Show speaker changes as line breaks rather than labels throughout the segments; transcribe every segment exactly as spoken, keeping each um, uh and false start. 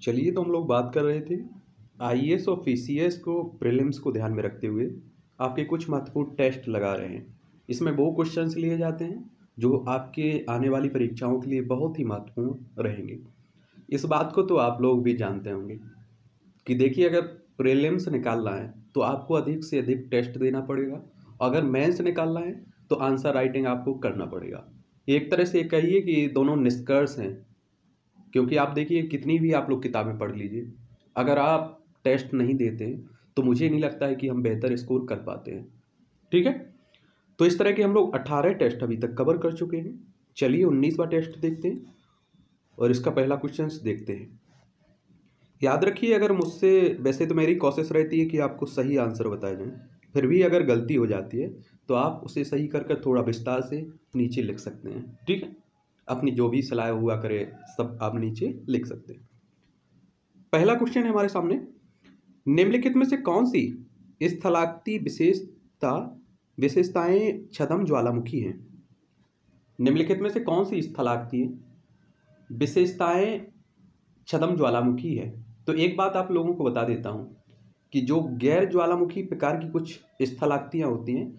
चलिए, तो हम लोग बात कर रहे थे आईएएस और पीसीएस को प्रीलिम्स को ध्यान में रखते हुए आपके कुछ महत्वपूर्ण टेस्ट लगा रहे हैं। इसमें वो क्वेश्चंस लिए जाते हैं जो आपके आने वाली परीक्षाओं के लिए बहुत ही महत्वपूर्ण रहेंगे। इस बात को तो आप लोग भी जानते होंगे कि देखिए, अगर प्रीलिम्स निकालना है तो आपको अधिक से अधिक टेस्ट देना पड़ेगा। अगर मेंस निकालना है तो आंसर राइटिंग आपको करना पड़ेगा। एक तरह से कहिए कि दोनों निष्कर्ष हैं, क्योंकि आप देखिए कितनी भी आप लोग किताबें पढ़ लीजिए, अगर आप टेस्ट नहीं देते तो मुझे नहीं लगता है कि हम बेहतर स्कोर कर पाते हैं। ठीक है, तो इस तरह के हम लोग अठारह टेस्ट अभी तक कवर कर चुके हैं। चलिए उन्नीसवां टेस्ट देखते हैं और इसका पहला क्वेश्चन देखते हैं। याद रखिए, अगर मुझसे, वैसे तो मेरी कोशिश रहती है कि आपको सही आंसर बताए जाएं, फिर भी अगर गलती हो जाती है तो आप उसे सही कर कर थोड़ा विस्तार से नीचे लिख सकते हैं। ठीक है, अपनी जो भी सलाह हुआ करे सब आप नीचे लिख सकते हैं। पहला क्वेश्चन है हमारे सामने, निम्नलिखित में से कौन सी स्थलाकृति विशेषता विशेषताएं छद्म ज्वालामुखी हैं? निम्नलिखित में से कौन सी स्थलाकृति विशेषताएं छद्म ज्वालामुखी है? तो एक बात आप लोगों को बता देता हूं कि जो गैर ज्वालामुखी प्रकार की कुछ स्थलाकृतियां होती हैं,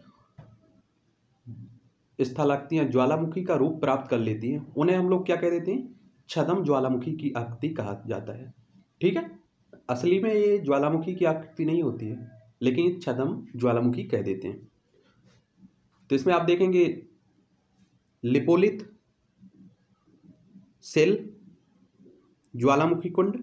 स्थलाकृतियां ज्वालामुखी का रूप प्राप्त कर लेती हैं, उन्हें हम लोग क्या कह देते हैं? छद्म ज्वालामुखी की आकृति कहा जाता है। ठीक है, असली में ये ज्वालामुखी की आकृति नहीं होती है, लेकिन छद्म ज्वालामुखी कह देते हैं। तो इसमें आप देखेंगे लिपोलिथ, सेल, ज्वालामुखी कुंड,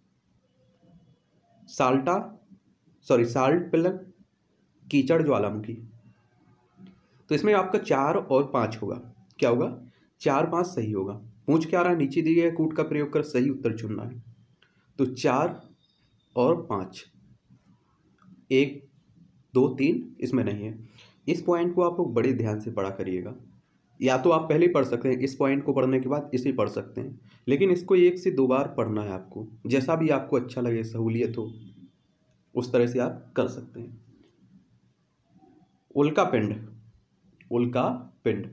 साल्टा सॉरी साल्ट प्लग, कीचड़ ज्वालामुखी। तो इसमें आपका चार और पाँच होगा। क्या होगा? चार पाँच सही होगा। पूछ क्या रहा है? नीचे दिए गए कूट का प्रयोग कर सही उत्तर चुनना है। तो चार और पाँच, एक दो तीन इसमें नहीं है। इस पॉइंट को आप लोग बड़े ध्यान से पढ़ा करिएगा। या तो आप पहले पढ़ सकते हैं, इस पॉइंट को पढ़ने के बाद इसे पढ़ सकते हैं, लेकिन इसको एक से दो बार पढ़ना है आपको। जैसा भी आपको अच्छा लगे, सहूलियत हो, उस तरह से आप कर सकते हैं। उल्का पिंड, उल्का पिंड,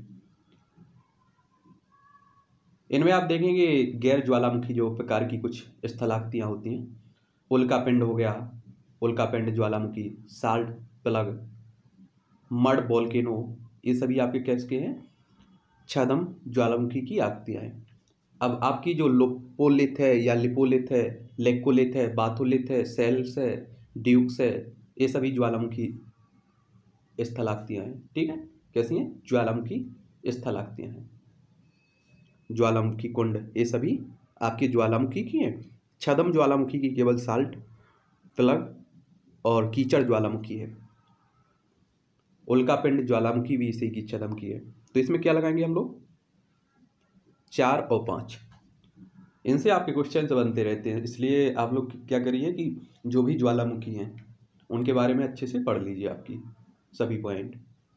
इनमें आप देखेंगे गैर ज्वालामुखी जो प्रकार की कुछ स्थलाकृतियां होती हैं। उल्का पिंड हो गया, उल्का पिंड ज्वालामुखी, साल्ट प्लग, मड वोल्केनो, ये सभी आपके कैसे हैं? छद्म ज्वालामुखी की आकृतियां हैं। अब आपकी जो लोपोलिथ है या लिपोलिथ है, लेकोलिथ है, बाथोलिथ है, सेल्स है, ड्यूक्स है, ये सभी ज्वालामुखी स्थलाकृतियां हैं। ठीक है, कैसी हैं? ज्वालामुखी स्थलाकृतियां हैं। ज्वालामुखी कुंड, ये सभी आपकी ज्वालामुखी की हैं। छद्म ज्वालामुखी की केवल साल्ट प्लग और कीचड़ ज्वालामुखी है। उल्का पिंड ज्वालामुखी भी इसी की छद्म की है। तो इसमें क्या लगाएंगे हम लोग? चार और पाँच। इनसे आपके क्वेश्चन बनते रहते हैं, इसलिए आप लोग क्या करिए कि जो भी ज्वालामुखी हैं उनके बारे में अच्छे से पढ़ लीजिए आपकी सभी पॉइंट।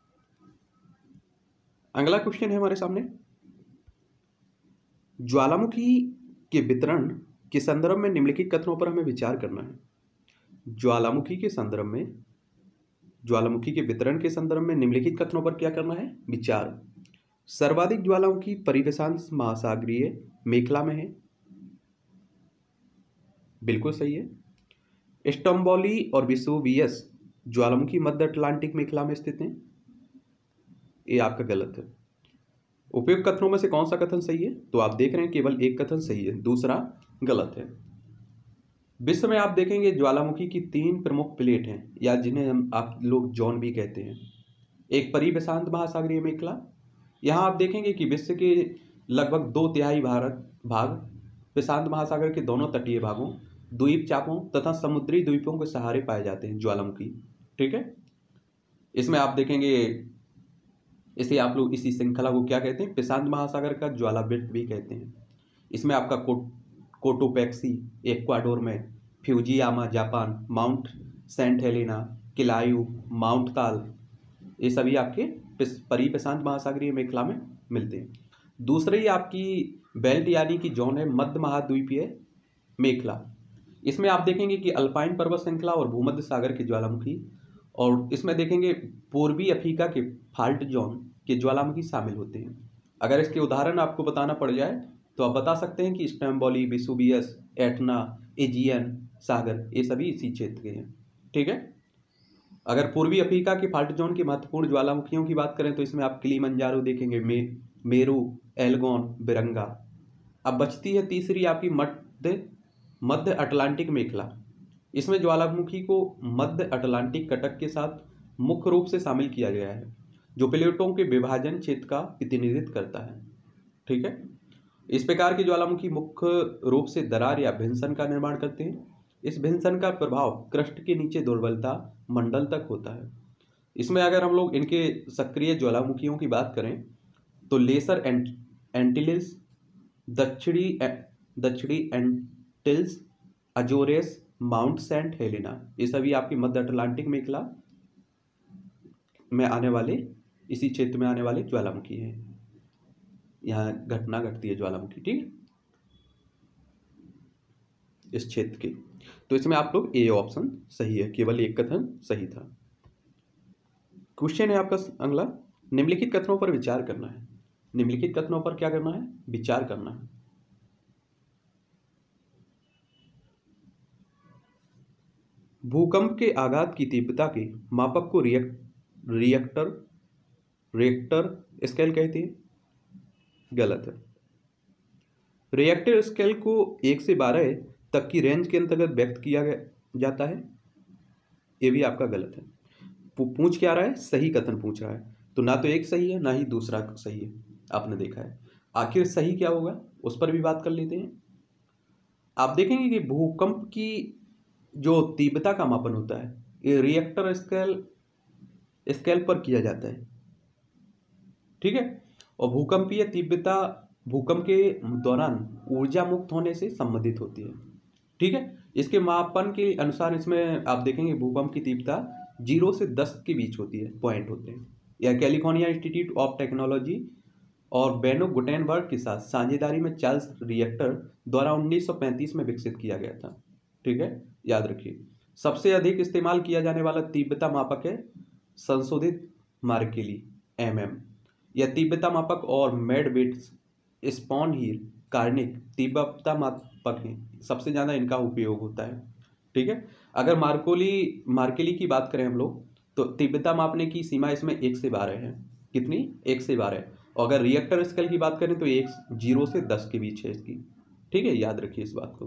अगला क्वेश्चन है हमारे सामने, ज्वालामुखी के वितरण के संदर्भ में निम्नलिखित कथनों पर हमें विचार करना है। ज्वालामुखी के संदर्भ में, ज्वालामुखी के वितरण के संदर्भ में निम्नलिखित कथनों पर क्या करना है? विचार। सर्वाधिक ज्वालामुखी परिवेशांत महासागरीय मेखला में है, बिल्कुल सही है। स्टोम्बोली और वेसुवियस ज्वालामुखी मध्य अटलांटिक मेखला में स्थित हैं, ये आपका गलत है। उपयुक्त कथनों में से कौन सा कथन सही है? तो आप देख रहे हैं केवल एक कथन सही है, दूसरा गलत है। विश्व में आप देखेंगे ज्वालामुखी की तीन प्रमुख प्लेट हैं, या जिन्हें हम आप लोग जोन भी कहते हैं। एक परिवेशांत महासागरीय मेखला, यहाँ आप देखेंगे कि विश्व के लगभग दो तिहाई भारत भाग प्रशांत महासागर के दोनों तटीय भागों, द्वीप चापों तथा समुद्री द्वीपों के सहारे पाए जाते हैं ज्वालामुखी। ठीक है, इसमें आप देखेंगे, इसे आप लोग इसी श्रृंखला को क्या कहते हैं? प्रशांत महासागर का ज्वालावृत्त भी कहते हैं। इसमें आपका को, कोटोपैक्सी इक्वाडोर में, Fujiyama Japan, Mount Saint Helena, Kilauea, Mount Taal, ये सभी आपके परिप्रशांत महासागरीय मेखला में मिलते हैं। दूसरी आपकी बेल्ट यानी कि जोन है मध्य महाद्वीपीय मेखला। इसमें आप देखेंगे कि अल्पाइन पर्वत श्रृंखला और भूमध्य सागर के ज्वालामुखी, और इसमें देखेंगे पूर्वी अफ्रीका के फाल्ट जोन के ज्वालामुखी शामिल होते हैं। अगर इसके उदाहरण आपको बताना पड़ जाए तो आप बता सकते हैं कि स्ट्रैम्बोली, वेसुवियस, एटना, एजियन सागर ये सभी इसी क्षेत्र के हैं। ठीक है। अगर पूर्वी अफ्रीका के फाल्ट जोन की महत्वपूर्ण ज्वालामुखियों की बात करें तो इसमें आप किलिमंजारो देखेंगे, मे मेरू, एल्गोन, बिरंगा। अब बचती है तीसरी आपकी मध्य मध्य अटलांटिक मेखला। इसमें ज्वालामुखी को मध्य अटलांटिक कटक के साथ मुख्य रूप से शामिल किया गया है, जो प्लेटों के विभाजन क्षेत्र का प्रतिनिधित्व करता है। ठीक है। इस प्रकार के ज्वालामुखी मुख्य रूप से दरार या भिंसन का निर्माण करते हैं। इस भिंसन का प्रभाव क्रस्ट के नीचे दुर्बलता मंडल तक होता है। इसमें अगर हम लोग इनके सक्रिय ज्वालामुखियों की बात करें तो लेसर एंट एंटिल्स, दक्षिणी दक्षिणी Antilles, Azores, Mount Saint Helena, ये सभी आपकी मध्य अटलांटिक मेखला में आने वाले, इसी क्षेत्र में आने वाले ज्वालामुखी हैं। यहाँ घटना घटती है ज्वालामुखी। ठीक है, इस क्षेत्र की। तो इसमें आप लोग ए ऑप्शन सही है, केवल एक कथन सही था। क्वेश्चन है आपका अगला, निम्नलिखित कथनों पर विचार करना है। निम्नलिखित कथनों पर क्या करना है? विचार करना है। भूकंप के आघात की तीव्रता के मापक को रिएक्ट रिएक्टर रिएक्टर स्केल कहते हैं। गलत है। रिएक्टर स्केल को एक से बारह तक की रेंज के अंतर्गत व्यक्त किया जाता है, ये भी आपका गलत है। पूछ क्या रहा है? सही कथन पूछ रहा है, तो ना तो एक सही है ना ही दूसरा सही है, आपने देखा है। आखिर सही क्या होगा उस पर भी बात कर लेते हैं। आप देखेंगे कि भूकंप की जो तीव्रता का मापन होता है ये रिएक्टर स्केल स्केल पर किया जाता है। ठीक है। और भूकंपीय तीव्रता भूकंप के दौरान ऊर्जा मुक्त होने से संबंधित होती है। ठीक है। इसके मापन के अनुसार इसमें आप देखेंगे भूकंप की तीव्रता जीरो से दस के बीच होती है, पॉइंट होते हैं। यह कैलिफोर्निया इंस्टीट्यूट ऑफ टेक्नोलॉजी और बेनो गुटेनबर्ग के साथ साझेदारी में चार्ल्स रिएक्टर द्वारा उन्नीस सौ पैंतीस में विकसित किया गया था। ठीक है, याद रखिए। सबसे अधिक इस्तेमाल किया जाने वाला तीव्रता मापक है संशोधित मार्केली एम एम। यह तीव्रता मापक और मेडविट्स, स्पॉन हीर, कार्निक तीव्रता मापक हैं, सबसे ज़्यादा इनका उपयोग होता है। ठीक है। अगर मार्कोली मार्केली की बात करें हम लोग तो तीव्रता मापने की सीमा इसमें एक से बारह है। कितनी? एक से बारह। और अगर रिएक्टर स्केल की बात करें तो एक जीरो से दस के बीच है इसकी। ठीक है, याद रखिए इस बात को।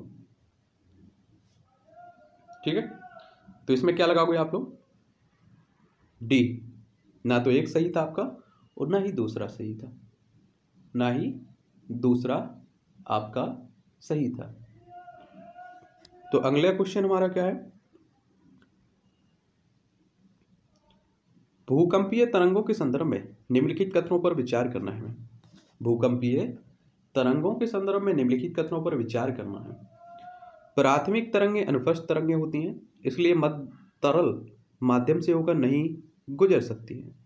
ठीक है, तो इसमें क्या लगाओगे आप लोग? डी। ना तो एक सही था आपका और ना ही दूसरा सही था, ना ही दूसरा आपका सही था। तो अगला क्वेश्चन हमारा क्या है? भूकंपीय तरंगों के संदर्भ में निम्नलिखित कथनों पर विचार करना है। भूकंपीय तरंगों के संदर्भ में निम्नलिखित कथनों पर विचार करना है। प्राथमिक तरंगें अनुप्रस्थ तरंगें होती हैं, इसलिए मध्य तरल माध्यम से होकर नहीं गुजर सकती हैं।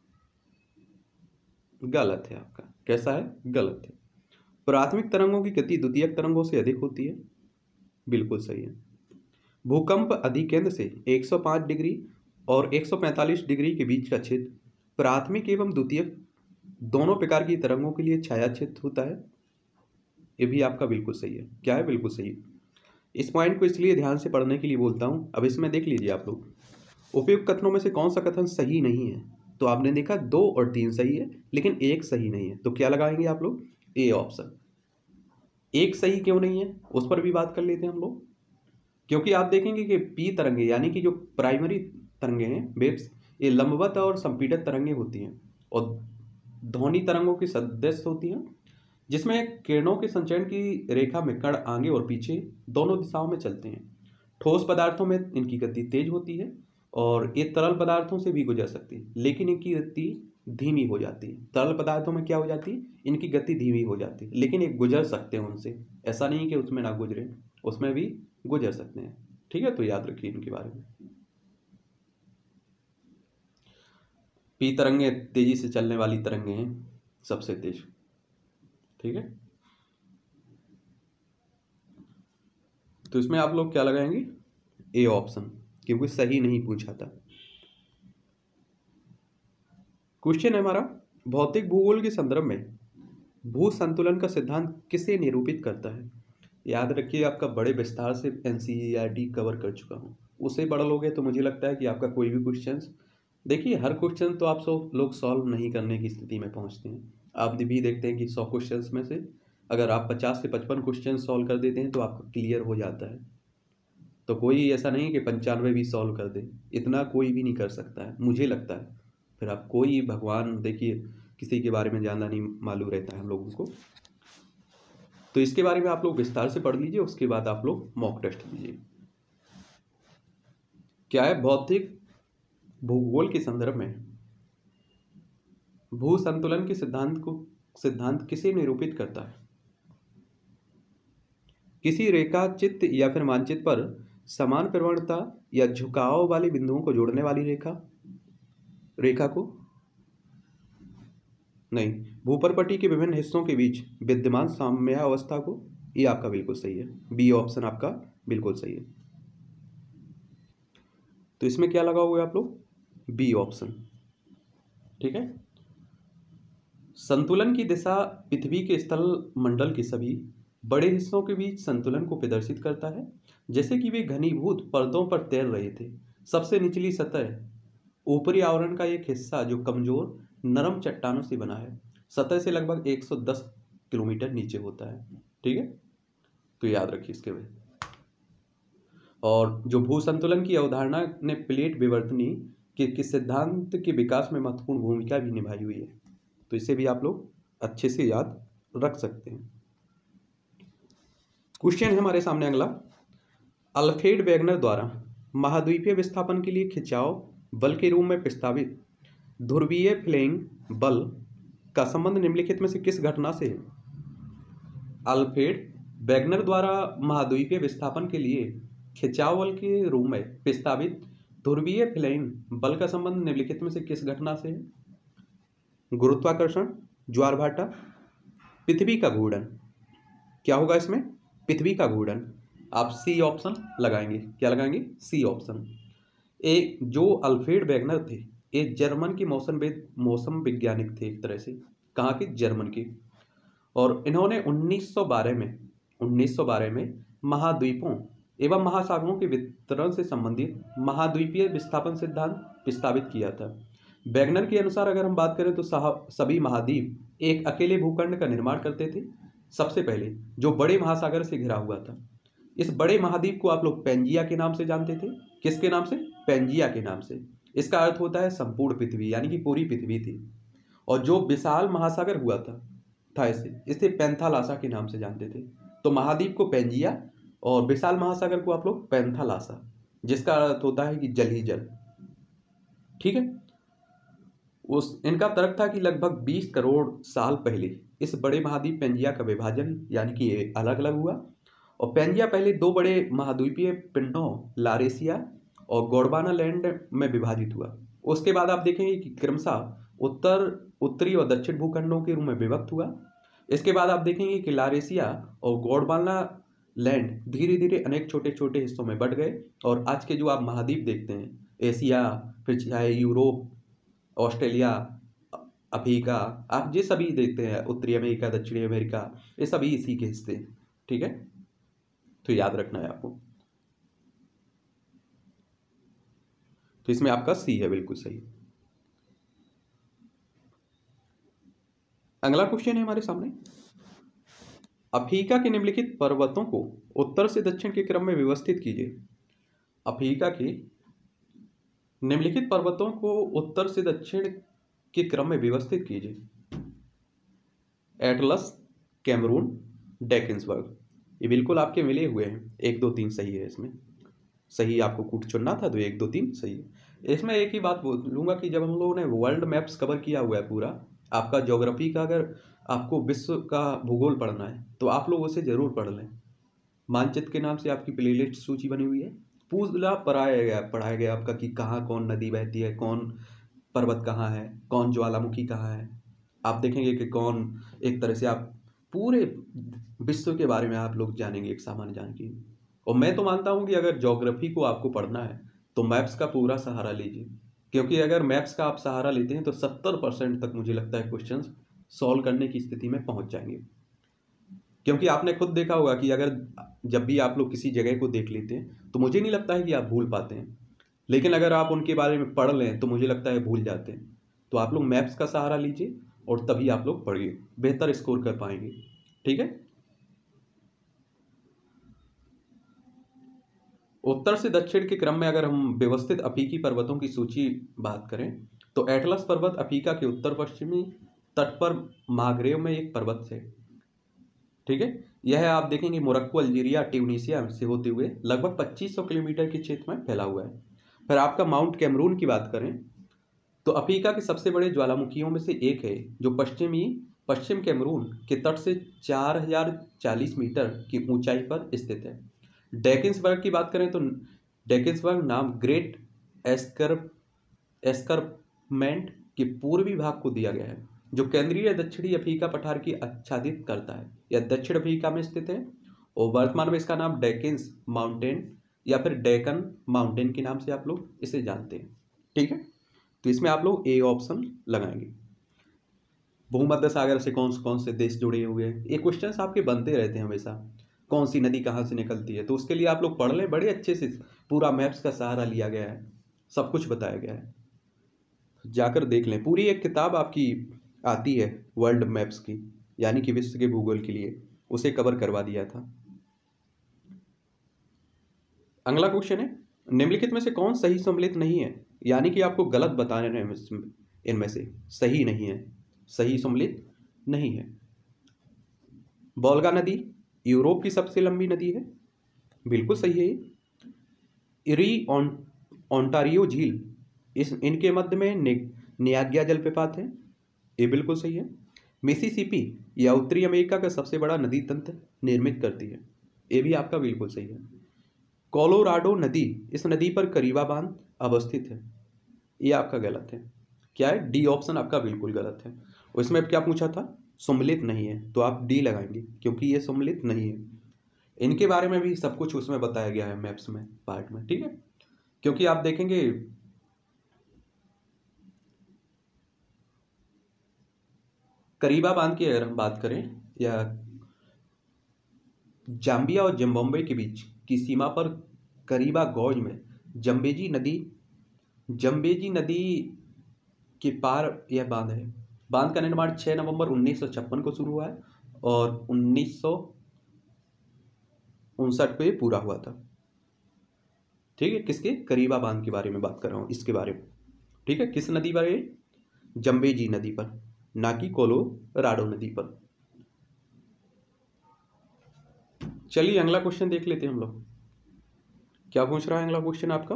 गलत है आपका। कैसा है? गलत है। प्राथमिक तरंगों की गति द्वितीयक तरंगों से अधिक होती है। बिल्कुल सही है। भूकंप अधिकेंद्र से एक सौ पाँच डिग्री और एक सौ पैंतालीस डिग्री के बीच का क्षेत्र प्राथमिक एवं द्वितीयक दोनों प्रकार की तरंगों के लिए छाया क्षेत्र होता है। ये भी आपका बिल्कुल सही है। क्या है? बिल्कुल सही। इस पॉइंट को इसलिए ध्यान से पढ़ने के लिए बोलता हूँ। अब इसमें देख लीजिए आप लोग, उपयुक्त कथनों में से कौन सा कथन सही नहीं है। तो आपने देखा दो और तीन सही है लेकिन एक सही नहीं है, तो क्या लगाएंगे आप लोग? A option. एक सही क्यों नहीं है उस पर भी बात कर लेते हैं हम लोग। क्योंकि आप देखेंगे कि पी तरंगे यानी कि जो प्राइमरी तरंगे हैं वेव्स, ये लंबवत और संपीड़ित तरंगे होती हैं और ध्वनि तरंगों की सदस्य होती हैं, जिसमें किरणों के संचरण की रेखा में कण आगे और पीछे दोनों दिशाओं में चलते हैं। ठोस पदार्थों में इनकी गति तेज होती है और ये तरल पदार्थों से भी गुजर सकती है, लेकिन इनकी गति धीमी हो जाती है। तरल पदार्थों में क्या हो जाती है? इनकी गति धीमी हो जाती है, लेकिन ये गुजर सकते हैं उनसे। ऐसा नहीं कि उसमें ना गुजरे, उसमें भी गुजर सकते हैं। ठीक है, तो याद रखिए इनके बारे में। पी तरंगे तेजी से चलने वाली तरंगे हैं, सबसे तेज। ठीक है, तो इसमें आप लोग क्या लगाएंगे? ए ऑप्शन, क्योंकि सही नहीं पूछा था। क्वेश्चन है हमारा, भौतिक भूगोल के संदर्भ में भू संतुलन का सिद्धांत किसे निरूपित करता है? याद रखिए, आपका बड़े विस्तार से एनसीईआरटी कवर कर चुका हूँ, उसे पढ़ लोगे तो मुझे लगता है कि आपका कोई भी क्वेश्चन, देखिए हर क्वेश्चन तो आप सब लोग सॉल्व नहीं करने की स्थिति में पहुँचते हैं। आप भी देखते हैं कि सौ क्वेश्चन में से अगर आप पचास से पचपन क्वेश्चन सॉल्व कर देते हैं तो आपका क्लियर हो जाता है। तो कोई ऐसा नहीं कि पंचानवे भी सॉल्व कर दे, इतना कोई भी नहीं कर सकता है मुझे लगता है। फिर आप कोई भगवान, देखिए किसी के बारे में ज़्यादा नहीं मालूम रहता है हम लोगों को, तो इसके बारे में आप लोग विस्तार से पढ़ लीजिए, उसके बाद आप लोग मॉक टेस्ट दीजिए। क्या है? भौतिक भूगोल के संदर्भ में भू संतुलन के सिद्धांत को सिद्धांत किसे निरूपित करता है? किसी रेखा चित्र या फिर मानचित्र पर समान प्रवणता या झुकाव वाले बिंदुओं को जोड़ने वाली रेखा रेखा को नहीं, भूपरपटी के विभिन्न हिस्सों के बीच विद्यमान साम्यावस्था को। ये आपका बिल्कुल सही है, बी ऑप्शन आपका बिल्कुल सही है। तो इसमें क्या लगाओगे आप लोग? बी ऑप्शन, ठीक है। संतुलन की दिशा पृथ्वी के स्थल मंडल के सभी बड़े हिस्सों के बीच संतुलन को प्रदर्शित करता है, जैसे कि वे घनीभूत परतों पर तैर रहे थे। सबसे निचली सतह ऊपरी आवरण का एक हिस्सा जो कमजोर नरम चट्टानों से बना है, सतह से लगभग एक सौ दस किलोमीटर नीचे होता है, ठीक है। तो याद रखिए इसके में। और जो भू संतुलन की अवधारणा ने प्लेट विवर्तनी के, के सिद्धांत के विकास में महत्वपूर्ण भूमिका भी निभाई हुई है, तो इसे भी आप लोग अच्छे से याद रख सकते हैं। क्वेश्चन है हमारे सामने अगला, अल्फ्रेड वेगनर द्वारा महाद्वीपीय विस्थापन के लिए खिंचाव बल के रूप में प्रस्तावित ध्रुवीय फ्लेइंग बल का संबंध निम्नलिखित में से किस घटना से है? अल्फ्रेड वेगनर द्वारा महाद्वीपीय विस्थापन के लिए खिंचाव बल के रूप में प्रस्तावित ध्रुवीय फ्लेइंग बल का संबंध निम्नलिखित में से किस घटना से है? गुरुत्वाकर्षण, ज्वार भाटा, पृथ्वी का घूर्णन। क्या होगा इसमें? पृथ्वी का घूर्णन। आप सी ऑप्शन लगाएंगे। क्या लगाएंगे? C option. एक जो अल्फ्रेड वेगनर थे, एक जर्मन के मौसम मौसम वैज्ञानिक थे, एक तरह से। कहाँ के? जर्मन के। और इन्होंने उन्नीस सौ बारह में उन्नीस सौ बारह में महाद्वीपों एवं महासागरों के वितरण से संबंधित महाद्वीपीय विस्थापन सिद्धांत प्रस्तावित किया था। वेगनर के अनुसार अगर हम बात करें तो सभी महाद्वीप एक अकेले भूखंड का निर्माण करते थे, सबसे पहले जो बड़े महासागर से घिरा हुआ था। इस बड़े महाद्वीप को आप लोग पेंजिया के नाम से जानते थे। किसके नाम से? पेंजिया के नाम से। इसका अर्थ होता है संपूर्ण पृथ्वी, यानी कि पूरी पृथ्वी थी। और जो विशाल महासागर हुआ था था इसे इसे पैंथालासा के नाम से जानते थे। तो महाद्वीप को पेंजिया और विशाल महासागर को आप लोग पैंथालासा, जिसका अर्थ होता है कि जल ही जल, ठीक है। उस इनका तर्क था कि लगभग बीस करोड़ साल पहले इस बड़े महाद्वीप पेंजिया का विभाजन यानी कि अलग अलग हुआ। और पेंजिया पहले दो बड़े महाद्वीपीय पिंडों लारेसिया और गोंडवाना लैंड में विभाजित हुआ। उसके बाद आप देखेंगे कि क्रमशः उत्तर उत्तरी और दक्षिण भूखंडों के रूप में विभक्त हुआ। इसके बाद आप देखेंगे कि लारेसिया और गोंडवाना लैंड धीरे धीरे अनेक छोटे छोटे हिस्सों में बढ़ गए। और आज के जो आप महाद्वीप देखते हैं, एशिया, फिर चाहे यूरोप, ऑस्ट्रेलिया, अफ्रीका, आप ये सभी देखते हैं, उत्तरी अमेरिका, दक्षिणी अमेरिका, ये सभी इसी के हिस्से, ठीक है। तो याद रखना है आपको। तो इसमें आपका सी है, बिल्कुल सही। अगला क्वेश्चन है हमारे सामने, अफ्रीका के निम्नलिखित पर्वतों को उत्तर से दक्षिण के क्रम में व्यवस्थित कीजिए। अफ्रीका के निम्नलिखित पर्वतों को उत्तर से दक्षिण के क्रम में व्यवस्थित कीजिए। Atlas, Cameroon, Drakensberg. ये बिल्कुल आपके मिले हुए हैं। एक दो तीन सही है, इसमें सही आपको कूट चुनना था, तो एक दो तीन सही है। इसमें एक ही बात बोलूँगा कि जब हम लोगों ने वर्ल्ड मैप्स कवर किया हुआ है पूरा, आपका ज्योग्राफी का, अगर आपको विश्व का भूगोल पढ़ना है तो आप लोग उसे जरूर पढ़ लें। मानचित्र के नाम से आपकी प्लेलिस्ट सूची बनी हुई है, पूरा पढ़ाया गया पढ़ाया गया आपका कि कहाँ कौन नदी बहती है, कौन पर्वत कहाँ है, कौन ज्वालामुखी कहाँ है। आप देखेंगे कि कौन, एक तरह से आप पूरे विश्व के बारे में आप लोग जानेंगे, एक सामान्य जानकारी। और मैं तो मानता हूँ कि अगर ज्योग्राफी को आपको पढ़ना है तो मैप्स का पूरा सहारा लीजिए, क्योंकि अगर मैप्स का आप सहारा लेते हैं तो सत्तर परसेंट तक मुझे लगता है क्वेश्चंस सॉल्व करने की स्थिति में पहुंच जाएंगे। क्योंकि आपने खुद देखा होगा कि अगर जब भी आप लोग किसी जगह को देख लेते हैं तो मुझे नहीं लगता है कि आप भूल पाते हैं, लेकिन अगर आप उनके बारे में पढ़ लें तो मुझे लगता है भूल जाते हैं। तो आप लोग मैप्स का सहारा लीजिए और तभी आप लोग पढ़िए, बेहतर स्कोर कर पाएंगे। ठीक है। उत्तर से दक्षिण के क्रम में अगर हम व्यवस्थित अफ्रीकी पर्वतों की सूची बात करें तो एटलस पर्वत अफ्रीका के उत्तर पश्चिमी तट पर मागरेव में एक पर्वत है। ठीक है। यह आप देखेंगे मोरक्को, अल्जीरिया, ट्यूनीसिया से होते हुए लगभग पच्चीस सौ किलोमीटर के क्षेत्र में फैला हुआ है। फिर आपका माउंट कैमरून की बात करें तो अफ्रीका के सबसे बड़े ज्वालामुखियों में से एक है जो पश्चिमी पश्चिम कैमरून के तट से चार हजार चालीस मीटर की ऊंचाई पर स्थित है। डेकिंसबर्ग की बात करें तो डेकिंसबर्ग नाम ग्रेट एस्कर एस्कर्पमेंट के पूर्वी भाग को दिया गया है जो केंद्रीय दक्षिणी अफ्रीका पठार की आच्छादित करता है। यह दक्षिण अफ्रीका में स्थित है और वर्तमान में इसका नाम डेकिंस माउंटेन या फिर डेकन माउंटेन के नाम से आप लोग इसे जानते हैं। ठीक है। तो इसमें आप लोग ए ऑप्शन लगाएंगे। भूमध्य सागर से कौन कौन से देश जुड़े हुए हैं, ये क्वेश्चंस आपके बनते रहते हैं हमेशा। कौन सी नदी कहाँ से निकलती है, तो उसके लिए आप लोग पढ़ लें, बड़े अच्छे से पूरा मैप्स का सहारा लिया गया है, सब कुछ बताया गया है, जाकर देख लें। पूरी एक किताब आपकी आती है वर्ल्ड मैप्स की, यानी कि विश्व के भूगोल के लिए, उसे कवर करवा दिया था। अगला क्वेश्चन है, निम्नलिखित में से कौन सही सम्मिलित नहीं है, यानी कि आपको गलत बताने हैं इनमें से, सही नहीं है, सही सम्मिलित नहीं है। वोल्गा नदी यूरोप की सबसे लंबी नदी है, बिल्कुल सही है। इरी ओंटारियो झील इस इनके मध्य में नियाग्रा जलप्रपात है, ये बिल्कुल सही है। मिसिसिपी या उत्तरी अमेरिका का सबसे बड़ा नदी तंत्र निर्मित करती है, ये भी आपका बिल्कुल सही है। कोलोराडो नदी, इस नदी पर करीबा बांध अवस्थित है, ये आपका गलत है। क्या है, डी ऑप्शन आपका बिल्कुल गलत है। और इसमें क्या पूछा था, सम्मिलित नहीं है, तो आप डी लगाएंगे क्योंकि ये सम्मिलित नहीं है। इनके बारे में भी सब कुछ उसमें बताया गया है मैप्स में, पार्ट में। ठीक है। क्योंकि आप देखेंगे करीबा बांध की अगर हम बात करें, या जाम्बिया और जिम्बाब्वे के बीच की सीमा पर करीबा गौज में जम्बेजी नदी जम्बेजी नदी के पार यह बांध है। बांध का निर्माण छह नवंबर उन्नीस सौ छप्पन को शुरू हुआ है और उन्नीस सौ उनसठ पे पूरा हुआ था। ठीक है। किसके, करीबा बांध के बारे में बात कर रहा हूँ, इसके बारे में। ठीक है। किस नदी पर है, जम्बेजी नदी पर, ना कि कोलोराडो नदी पर। चलिए अगला क्वेश्चन देख लेते हैं हम लोग, क्या पूछ रहा है अगला क्वेश्चन आपका।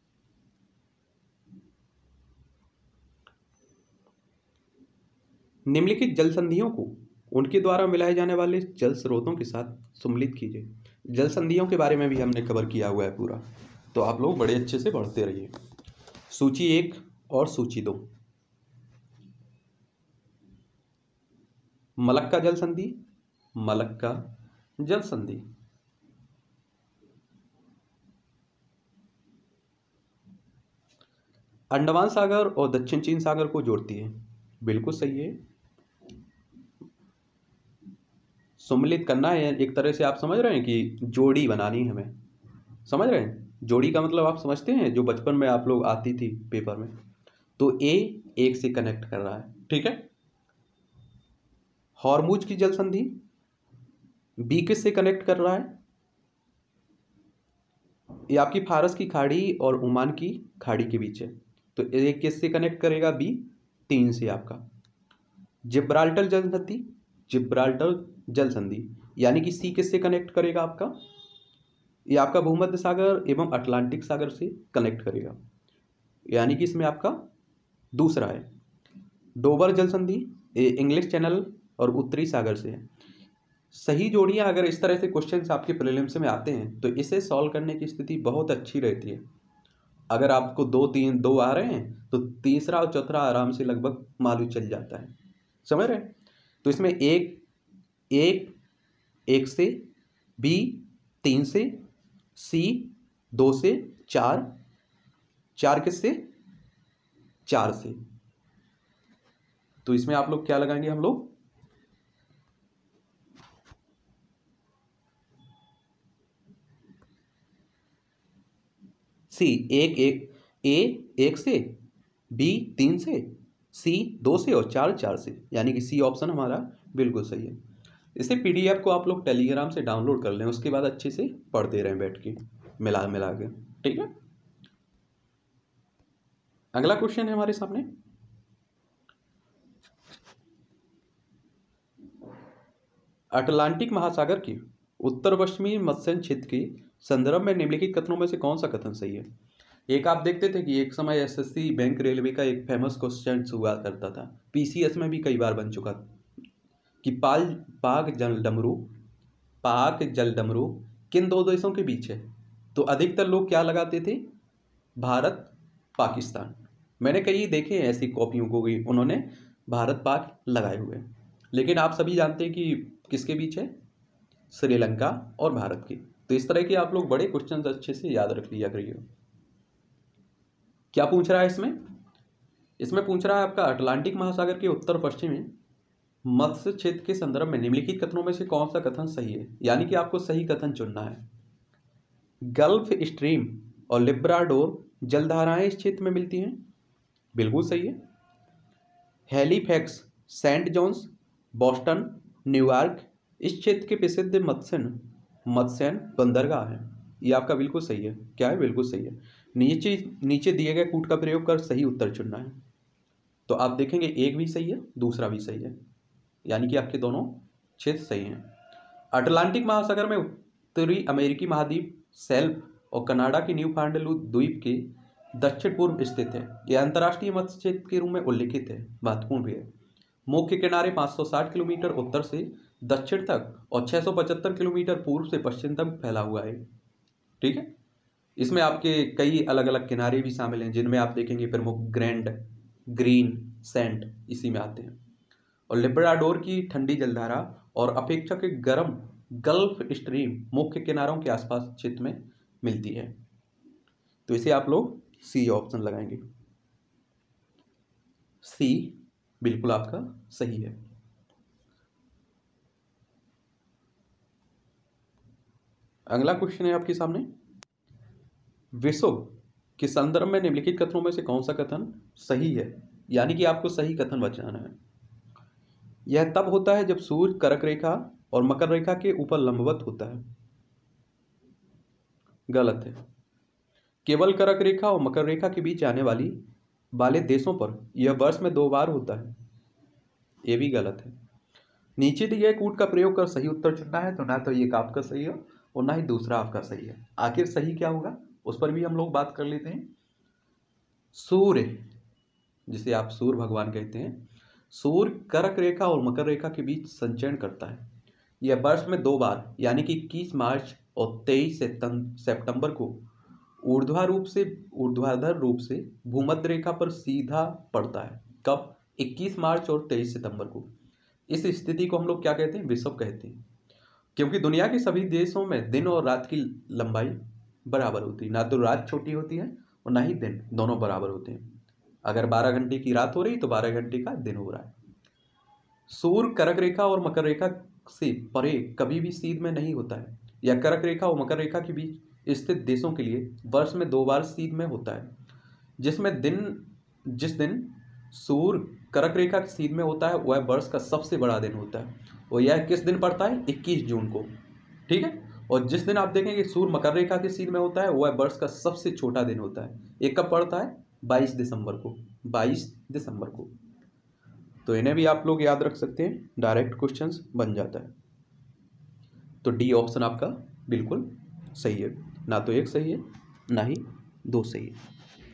निम्नलिखित जल संधियों को उनके द्वारा मिलाए जाने वाले जल स्रोतों के साथ सम्मिलित कीजिए। जल संधियों के बारे में भी हमने कवर किया हुआ है पूरा, तो आप लोग बड़े अच्छे से पढ़ते रहिए। सूची एक और सूची दो। मलक्का जल संधि, मलक्का जल संधि। अंडमान सागर और दक्षिण चीन सागर को जोड़ती है, बिल्कुल सही है। सम्मिलित करना है एक तरह से, आप समझ रहे हैं कि जोड़ी बनानी है हमें, समझ रहे हैं। जोड़ी का मतलब आप समझते हैं, जो बचपन में आप लोग आती थी पेपर में। तो ए एक से कनेक्ट कर रहा है। ठीक है। हॉर्मुज की जल संधि बी किस से कनेक्ट कर रहा है, ये आपकी फारस की खाड़ी और ओमान की खाड़ी के बीच है, तो ए किस से कनेक्ट करेगा, बी तीन से आपका। जिब्राल्टर जल संधि, जिब्राल्टर जल संधि यानी कि सी किस से कनेक्ट करेगा आपका, ये आपका भूमध्य सागर एवं अटलांटिक सागर से कनेक्ट करेगा, यानी कि इसमें आपका दूसरा है। डोबर जल संधि ये इंग्लिश चैनल और उत्तरी सागर से है। सही जोड़ियां अगर इस तरह से क्वेश्चंस आपके प्रीलिम्स में आते हैं तो इसे सॉल्व करने की स्थिति बहुत अच्छी रहती है। अगर आपको दो तीन दो आ रहे हैं तो तीसरा और चौथा आराम से लगभग मालूम चल जाता है, समझ रहे हैं। तो इसमें एक एक एक से, बी तीन से, सी दो से, चार चार किससे, चार से। तो इसमें आप लोग क्या लगाएंगे, हम लोग सी, एक एक ए एक से, बी तीन से, सी दो से और चार चार से, यानी कि सी ऑप्शन हमारा बिल्कुल सही है। इसे पीडीएफ को आप लोग टेलीग्राम से डाउनलोड कर लें, उसके बाद अच्छे से पढ़ते रहें बैठ के मिला मिला के, ठीक है। अगला क्वेश्चन है हमारे सामने, अटलांटिक महासागर के उत्तर पश्चिमी मत्स्य क्षेत्र के संदर्भ में निम्नलिखित कथनों में से कौन सा कथन सही है। एक आप देखते थे कि एक समय एसएससी बैंक रेलवे का एक फेमस क्वेश्चन हुआ करता था, पीसीएस में भी कई बार बन चुका कि पाल पाक जल डमरू पाक जल डमरू किन दो देशों के बीच है। तो अधिकतर लोग क्या लगाते थे, भारत पाकिस्तान। मैंने कई देखे हैं ऐसी कॉपियों को भी, उन्होंने भारत पाक लगाए हुए, लेकिन आप सभी जानते हैं कि किसके बीच है, श्रीलंका और भारत की। तो इस तरह के आप लोग बड़े क्वेश्चन अच्छे से याद रख लिया करिए। क्या पूछ रहा है इसमें, इसमें पूछ रहा है आपका अटलांटिक महासागर के उत्तर पश्चिमी मत्स्य क्षेत्र के संदर्भ में निम्नलिखित कथनों में से कौन सा कथन सही है, यानी कि आपको सही कथन चुनना है। गल्फ स्ट्रीम और लिब्राडोर जलधाराएं इस क्षेत्र में मिलती हैं, बिल्कुल सही है। Halifax, Saint John's, Boston, New York इस क्षेत्र के प्रसिद्ध मत्स्यन मत्स्यन बंदरगाह है, ये आपका बिल्कुल सही है। क्या है, बिल्कुल सही है। नीचे नीचे दिए गए कूट का प्रयोग कर सही उत्तर चुनना है। तो आप देखेंगे एक भी सही है, दूसरा भी सही है, यानी कि आपके दोनों क्षेत्र सही हैं। अटलांटिक महासागर में उत्तरी अमेरिकी महाद्वीप सेल्फ और कनाडा के न्यू फाउंडलैंड द्वीप के दक्षिण पूर्व स्थित है। यह अंतर्राष्ट्रीय मत्स्य क्षेत्र के रूप में उल्लिखित है, महत्वपूर्ण भी है। मुख्य किनारे पाँच सौ साठ किलोमीटर उत्तर से दक्षिण तक और छह सौ पचहत्तर किलोमीटर पूर्व से पश्चिम तक फैला हुआ है, ठीक है। इसमें आपके कई अलग अलग किनारे भी शामिल हैं, जिनमें आप देखेंगे प्रमुख ग्रैंड, ग्रीन, सेंट इसी में आते हैं। और लिब्राडोर की ठंडी जलधारा और अपेक्षाकृत गर्म गल्फ स्ट्रीम मुख्य किनारों के आसपास क्षेत्र में मिलती है। तो इसे आप लोग सी ऑप्शन लगाएंगे, सी बिल्कुल आपका सही है। अगला क्वेश्चन है आपके सामने, विश्व के संदर्भ में निम्नलिखित कथनों में से कौन सा कथन सही है, यानी कि आपको सही कथन बचाना है। यह तब होता है जब सूर्य कर्क रेखा और मकर रेखा के ऊपर लंबवत होता है, गलत है। केवल कर्क रेखा और मकर रेखा के बीच आने वाली वाले देशों पर यह वर्ष में दो बार होता है, ये भी गलत है। नीचे दिए गए कूट का प्रयोग कर सही उत्तर चुनना है, तो ना तो ये आपका सही है और ना ही दूसरा आपका सही है। आखिर सही क्या होगा उस पर भी हम लोग बात कर लेते हैं। सूर्य, जिसे आप सूर्य भगवान कहते हैं, सूर्य कर्क रेखा और मकर रेखा के बीच संचरण करता है। यह वर्ष में दो बार यानी कि इक्कीस मार्च और तेईस सितंबर को ऊर्ध्वाधर रूप से ऊर्ध्वाधर रूप से भूमध्य रेखा पर सीधा पड़ता है। कब? इक्कीस मार्च और तेईस सितंबर को। इस स्थिति को हम लोग क्या कहते हैं? विषुव कहते हैं, क्योंकि दुनिया के सभी देशों में दिन और रात की लंबाई बराबर होती है, ना तो रात छोटी होती है और ना ही दिन, दोनों बराबर होते हैं। अगर बारह घंटे की रात हो रही तो बारह घंटे का दिन हो रहा है। सूर्य कर्क रेखा और मकर रेखा से परे कभी भी सीध में नहीं होता है। यह कर्क रेखा और मकर रेखा के बीच स्थित देशों के लिए वर्ष में दो बार सीध में होता है, जिसमें दिन जिस दिन सूर्य कर्क रेखा की सीध में होता है वह वर्ष का सबसे बड़ा दिन होता है, और यह किस दिन पड़ता है? इक्कीस जून को, ठीक है। और जिस दिन आप देखेंगे सूर्य मकर रेखा की सीध में होता है वह वर्ष का सबसे छोटा दिन होता है। एक कब पड़ता है? बाईस दिसंबर को, बाईस दिसंबर को। तो इन्हें भी आप लोग याद रख सकते हैं, डायरेक्ट क्वेश्चंस बन जाता है। तो डी ऑप्शन आपका बिल्कुल सही है, ना तो एक सही है ना ही दो सही है।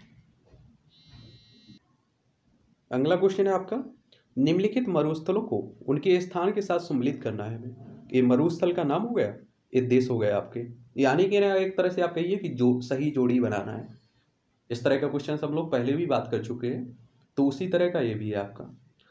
अगला क्वेश्चन है आपका, निम्नलिखित मरुस्थलों को उनके स्थान के साथ सम्मिलित करना है हमें। ये मरुस्थल का नाम हो गया, ये देश हो गया आपके, यानी कि ना एक तरह से आप कहिए कि जो सही जोड़ी बनाना है। इस तरह का क्वेश्चन हम लोग पहले भी बात कर चुके हैं, तो उसी तरह का ये भी है आपका।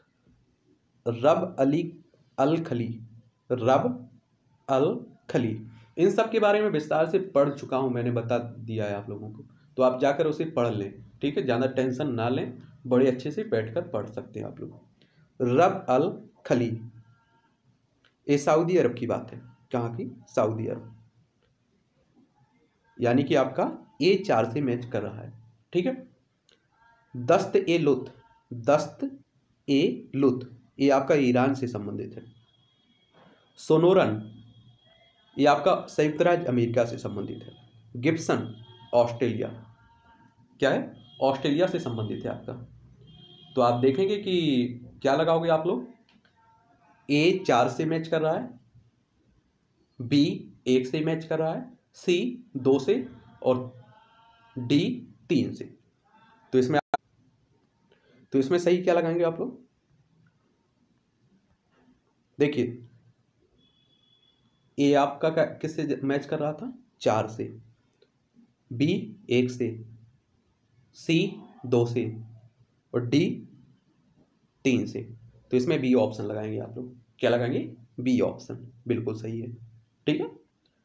रब अली अल खली, रब अल खली, इन सब के बारे में विस्तार से पढ़ चुका हूं, मैंने बता दिया है आप लोगों को, तो आप जाकर उसे पढ़ लें, ठीक है। ज़्यादा टेंशन ना लें, बड़े अच्छे से बैठकर पढ़ सकते हैं आप लोग। रब अल खली, ये सऊदी अरब की बात है। कहाँ की? सऊदी अरब। यानी कि आपका ए चार से मैच कर रहा है। ठीक है। दस्त ए लुत, दस्त ए लुत, ये आपका ईरान से संबंधित है। सोनोरन, ये आपका संयुक्त राज्य अमेरिका से संबंधित है। गिब्सन, ऑस्ट्रेलिया, क्या है? ऑस्ट्रेलिया से संबंधित है आपका। तो आप देखेंगे कि क्या लगाओगे आप लोग? ए चार से मैच कर रहा है, बी एक से मैच कर रहा है, सी दो से और डी तीन से। तो इसमें तो इसमें सही क्या लगाएंगे आप लोग? देखिए, ए आपका किससे मैच कर रहा था? चार से, बी एक से, सी दो से और डी तीन से। तो इसमें बी ऑप्शन लगाएंगे आप लोग। क्या लगाएंगे? बी ऑप्शन, बिल्कुल सही है। ठीक है।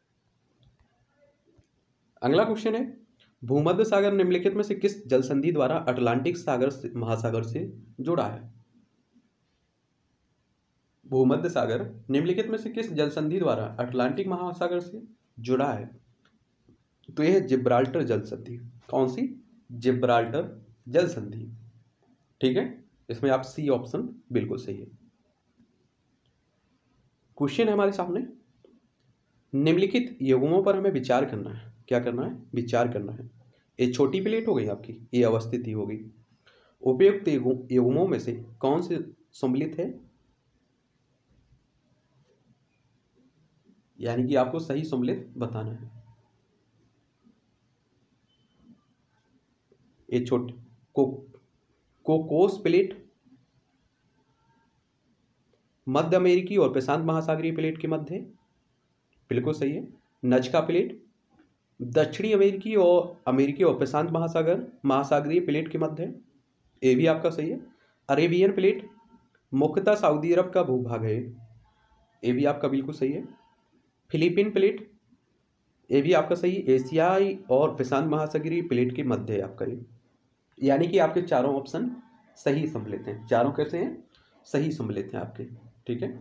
अगला क्वेश्चन है, भूमध्य सागर निम्नलिखित में से किस जल संधि द्वारा अटलांटिक सागर से, महासागर से जुड़ा है? भूमध्य सागर निम्नलिखित में से किस जल संधि द्वारा अटलांटिक महासागर से जुड़ा है? तो यह है जिब्राल्टर जल संधि। कौन सी? जिब्राल्टर जल संधि। ठीक है। इसमें आप सी ऑप्शन बिल्कुल सही है। क्वेश्चन है हमारे सामने, निम्नलिखित युग्मों पर हमें विचार करना है। क्या करना है? विचार करना है। ये छोटी प्लेट हो गई आपकी, ये अवस्थिति हो गई। उपयुक्त युग्मों में से कौन से सम्मिलित है? यानी कि आपको सही सम्मिलित बताना है। ये छोटे को कोकोस प्लेट, मध्य अमेरिकी और प्रशांत महासागरीय प्लेट के मध्य, बिल्कुल सही है। नजका प्लेट, दक्षिणी अमेरिकी और अमेरिकी और प्रशांत महासागर महासागरीय प्लेट के मध्य, ये भी आपका सही है। अरेबियन प्लेट मुख्यतः सऊदी अरब का भूभाग है, ये भी आपका बिल्कुल सही है। फिलीपीन प्लेट, ये भी आपका सही। एशियाई और प्रशांत महासागरीय प्लेट के मध्य है आपका ये। यानी कि आपके चारों ऑप्शन सही सम्मिलित हैं। चारों कैसे हैं? सही सम्मिलित हैं आपके। ठीक है।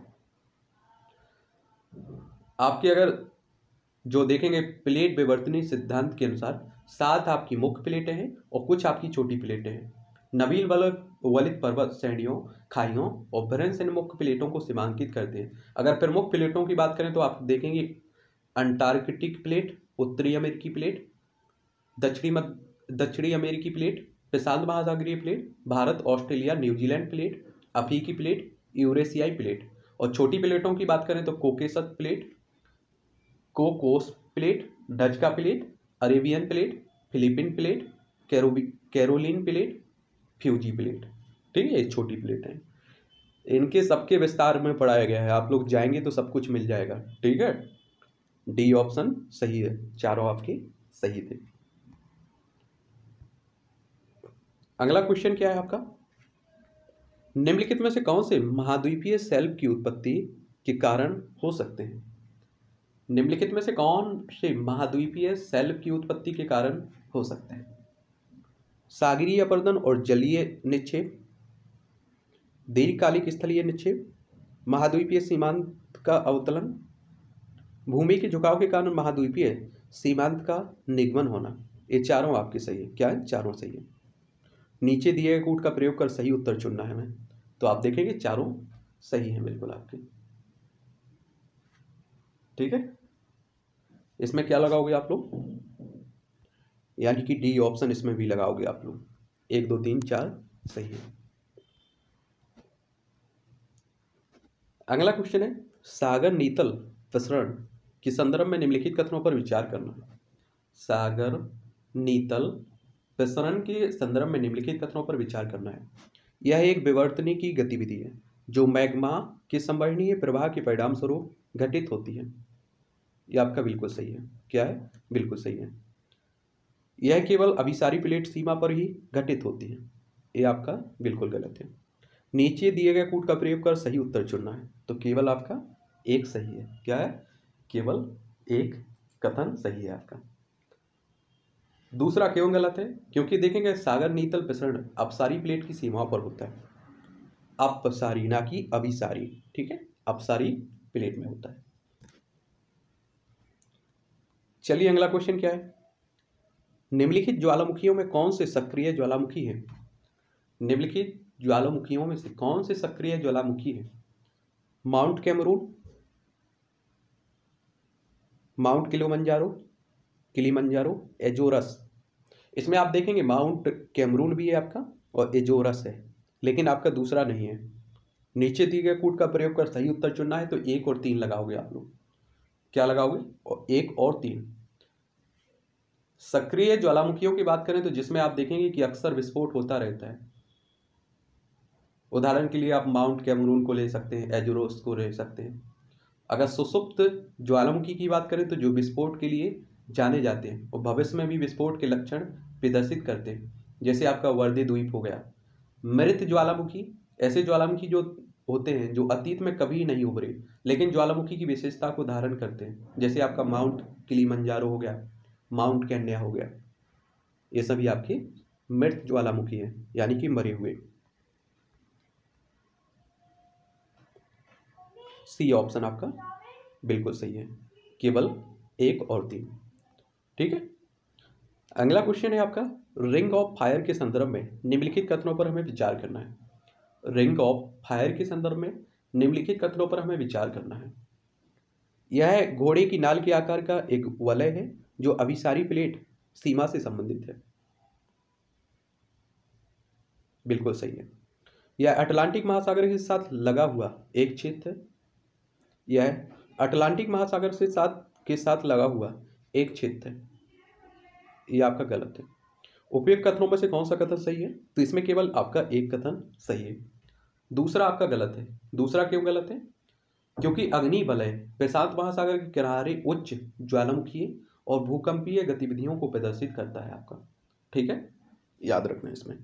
आपके अगर जो देखेंगे प्लेट विवर्तनीय सिद्धांत के अनुसार सात आपकी मुख्य प्लेटें हैं और कुछ आपकी छोटी प्लेटें हैं। नवीन वलक वलित पर्वत श्रेणियों, खाइयों और भ्रंश इन मुख्य प्लेटों को सीमांकित करते हैं। अगर प्रमुख प्लेटों की बात करें तो आप देखेंगे अंटार्कटिक प्लेट, उत्तरी अमेरिकी प्लेट, दक्षिणी मध्य दक्षिणी अमेरिकी प्लेट, प्रशांत महासागरीय plate, Bharat Australia New Zealand plate, अफ्रीकी प्लेट, यूरेशियाई प्लेट। और छोटी प्लेटों की बात करें तो कोकेसस प्लेट, कोकोस प्लेट, डचका plate, Arabian plate, Philippine plate, कैरोबी कैरोलिन प्लेट, फ्यूजी प्लेट। ठीक है। ये छोटी प्लेट हैं। इनके सबके विस्तार में पढ़ाया गया है, आप लोग जाएंगे तो सब कुछ मिल जाएगा। ठीक है। डी ऑप्शन सही है, चारों आपके सही थे। अगला क्वेश्चन क्या है आपका, निम्नलिखित में से कौन से महाद्वीपीय शेल्फ की उत्पत्ति के कारण हो सकते हैं? निम्नलिखित में से कौन से महाद्वीपीय शेल्फ की उत्पत्ति के कारण हो सकते हैं? सागरीय अपरदन और जलीय निक्षेप, दीर्घकालिक स्थलीय निक्षेप, महाद्वीपीय सीमांत का अवतलन, भूमि के झुकाव के कारण महाद्वीपीय सीमांत का निगमन होना। ये चारों आपके सही है। क्या है? चारों सही है। नीचे दिए गए कूट का प्रयोग कर सही उत्तर चुनना है हमें। तो आप देखेंगे चारों सही हैं बिल्कुल आपके। ठीक है। इसमें क्या लगाओगे आप लोग? यानी कि डी ऑप्शन इसमें भी लगाओगे आप लोग। एक दो तीन चार सही है। अगला क्वेश्चन है, सागर नीतल प्रसरण के संदर्भ में निम्नलिखित कथनों पर विचार करना। सागर नीतल प्रसरण के संदर्भ में निम्नलिखित कथनों पर विचार करना है। यह एक विवर्तनी की गतिविधि है जो मैग्मा के संवहनीय प्रवाह के परिणाम स्वरूप घटित होती है। यह आपका बिल्कुल सही है। क्या है? बिल्कुल सही है। यह केवल अभिसारी प्लेट सीमा पर ही घटित होती है। यह आपका बिल्कुल गलत है। नीचे दिए गए कूट का प्रयोग कर सही उत्तर चुनना है। तो केवल आपका एक सही है। क्या है? केवल एक कथन सही है आपका। दूसरा क्यों गलत है? क्योंकि देखेंगे सागर नीतल प्रसरण अपसारी प्लेट की सीमा पर होता है। अपसारी, ना कि अभिसारी, ठीक है, अपसारी प्लेट में होता है। चलिए अगला क्वेश्चन क्या है, निम्नलिखित ज्वालामुखियों में कौन से सक्रिय ज्वालामुखी है? निम्नलिखित ज्वालामुखियों में से कौन से सक्रिय ज्वालामुखी है? Mount Cameroon, Mount Kilimanjaro, Kilimanjaro, Azores. इसमें आप देखेंगे माउंट कैमरून भी है आपका और एजोरस है, लेकिन आपका दूसरा नहीं है। नीचे दिए गए कूट का प्रयोग कर सही उत्तर चुनना है, तो एक और तीन लगाओगे आप लोग। क्या लगाओगे? और एक और तीन। सक्रिय ज्वालामुखियों की बात करें तो जिसमें आप देखेंगे कि अक्सर विस्फोट होता रहता है, उदाहरण के लिए आप माउंट कैमरून को ले सकते हैं, एजोरस को ले सकते हैं। अगर सुसुप्त ज्वालामुखी की बात करें तो जो विस्फोट के लिए जाने जाते हैं और भविष्य में भी विस्फोट के लक्षण प्रदर्शित करते हैं, जैसे आपका वर्दी द्वीप हो गया। मृत ज्वालामुखी, ऐसे ज्वालामुखी जो होते हैं जो अतीत में कभी नहीं उभरे लेकिन ज्वालामुखी की विशेषता को धारण करते हैं, जैसे आपका माउंट किलिमंजारो हो गया, माउंट कैन्या हो गया। ये सभी आपके मृत ज्वालामुखी हैं, यानी कि मरे हुए। सी ऑप्शन आपका बिल्कुल सही है, केवल एक और तीन, ठीक है। अगला क्वेश्चन है आपका, रिंग ऑफ फायर के संदर्भ में निम्नलिखित कथनों पर हमें विचार करना है। रिंग ऑफ फायर के संदर्भ में निम्नलिखित कथनों पर हमें विचार करना है। यह घोड़े की नाल के आकार का एक वलय है जो अभिसारी प्लेट सीमा से संबंधित है। बिल्कुल सही है। यह अटलांटिक महासागर के साथ लगा हुआ एक क्षेत्र है। यह अटलांटिक महासागर से साथ के साथ लगा हुआ एक क्षेत्र है। यह आपका गलत है। उपयुक्त कथनों में से कौन सा कथन सही है? तो इसमें केवल आपका एक कथन सही है, दूसरा आपका गलत है। दूसरा क्यों गलत है? क्योंकि अग्नि वलय प्रशांत महासागर के किनारे उच्च ज्वालामुखी और भूकंपीय गतिविधियों को प्रदर्शित करता है आपका, ठीक है, याद रखना इसमें।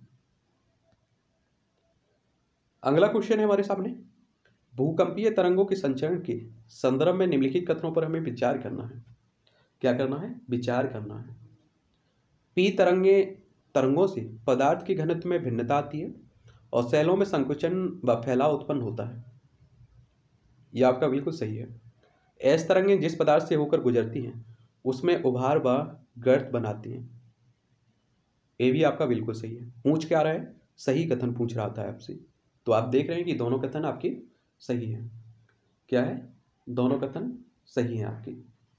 अगला क्वेश्चन है हमारे सामने, भूकंपीय तरंगों के संचरण के संदर्भ में निम्नलिखित कथनों पर हमें विचार करना है। क्या करना है? विचार करना है। पी तरंगे तरंगों से पदार्थ के घनत्व में भिन्नता आती है और सेलों में संकुचन व फैलाव उत्पन्न होता है। यह आपका बिल्कुल सही है। एस तरंगें जिस पदार्थ से होकर गुजरती हैं उसमें उभार व गर्त बनाती हैं। ये भी आपका बिल्कुल सही है। पूछ क्या रहा है? सही कथन पूछ रहा था आपसे, तो आप देख रहे हैं कि दोनों कथन आपके सही हैं। क्या है? दोनों कथन सही हैं आपके,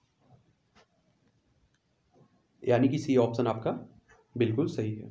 यानी कि सी ऑप्शन आपका बिल्कुल सही है।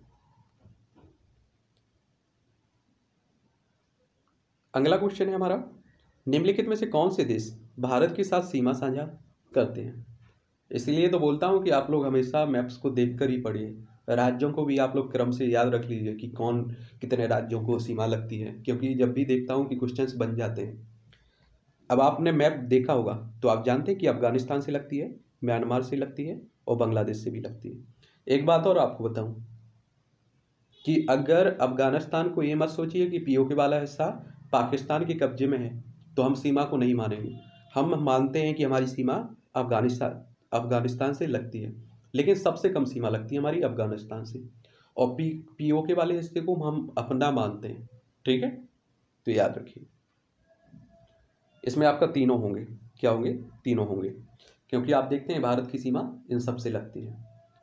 अगला क्वेश्चन है हमारा, निम्नलिखित में से कौन से देश भारत के साथ सीमा साझा करते हैं? इसलिए तो बोलता हूं कि आप लोग हमेशा मैप्स को देखकर ही पढ़िए, राज्यों को भी आप लोग क्रम से याद रख लीजिए कि कौन कितने राज्यों को सीमा लगती है, क्योंकि जब भी देखता हूं कि क्वेश्चंस बन जाते हैं। अब आपने मैप देखा होगा तो आप जानते हैं कि अफगानिस्तान से लगती है, म्यांमार से लगती है और बांग्लादेश से भी लगती है। एक बात और आपको बताऊं कि अगर अफगानिस्तान को ये मत सोचिए कि पीओके वाला हिस्सा पाकिस्तान के कब्जे में है तो हम सीमा को नहीं मानेंगे। हम मानते हैं कि हमारी सीमा अफगानिस्तान अफगानिस्तान से लगती है, लेकिन सबसे कम सीमा लगती है हमारी अफगानिस्तान से, और पी पीओके वाले हिस्से को हम अपना मानते हैं, ठीक है। तो याद रखिए, इसमें आपका तीनों होंगे। क्या होंगे? तीनों होंगे, क्योंकि आप देखते हैं भारत की सीमा इन सब से लगती है।